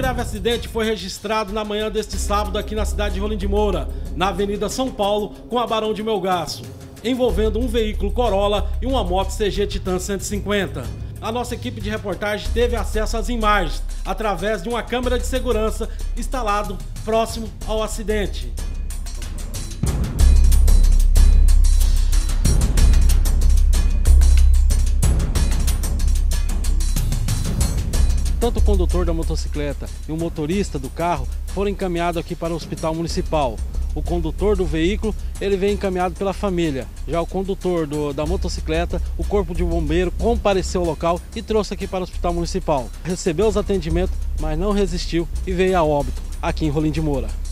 grave acidente foi registrado na manhã deste sábado aqui na cidade de Rolim de Moura, na Avenida São Paulo, com a Barão de Melgaço, envolvendo um veículo Corolla e uma moto CG Titan 150. A nossa equipe de reportagem teve acesso às imagens através de uma câmera de segurança instalado próximo ao acidente. Tanto o condutor da motocicleta e o motorista do carro foram encaminhados aqui para o hospital municipal. O condutor do veículo, ele veio encaminhado pela família. Já o condutor da motocicleta, o corpo de bombeiro compareceu ao local e trouxe aqui para o hospital municipal. Recebeu os atendimentos, mas não resistiu e veio a óbito aqui em Rolim de Moura.